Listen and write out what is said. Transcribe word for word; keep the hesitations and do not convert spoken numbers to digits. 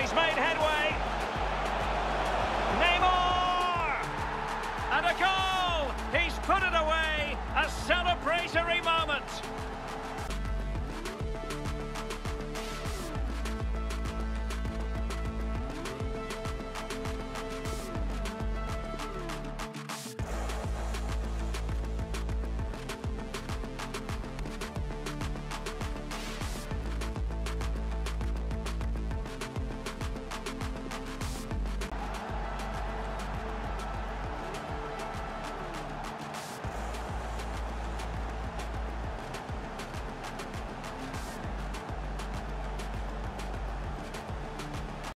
he's made headway. Neymar! And a goal! He's put it away! A celebratory moment!